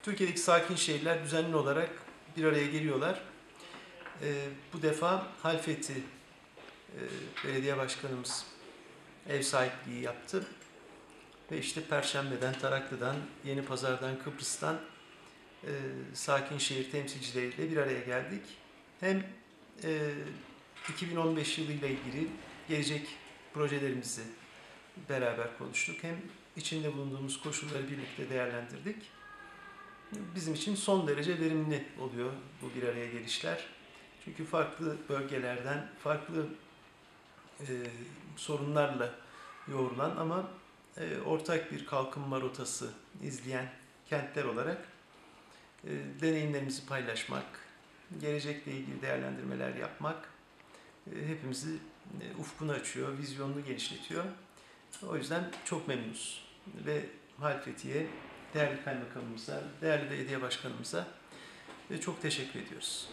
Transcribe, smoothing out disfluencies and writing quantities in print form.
Türkiye'deki sakin şehirler düzenli olarak bir araya geliyorlar. Bu defa Halfeti belediye başkanımız ev sahipliği yaptı. Ve işte Perşembe'den, Taraklı'dan, Yenipazar'dan, Kıbrıs'tan sakin şehir temsilcileriyle bir araya geldik. Hem 2015 yılıyla ilgili gelecek projelerimizi beraber konuştuk. Hem içinde bulunduğumuz koşulları birlikte değerlendirdik. Bizim için son derece verimli oluyor bu bir araya gelişler. Çünkü farklı bölgelerden, farklı sorunlarla yoğrulan ama ortak bir kalkınma rotası izleyen kentler olarak deneyimlerimizi paylaşmak, gelecekle ilgili değerlendirmeler yapmak hepimizi ufkunu açıyor, vizyonunu genişletiyor. O yüzden çok memnunuz ve Halfeti'ye, değerli kaymakamımıza, değerli belediye başkanımıza çok teşekkür ediyoruz.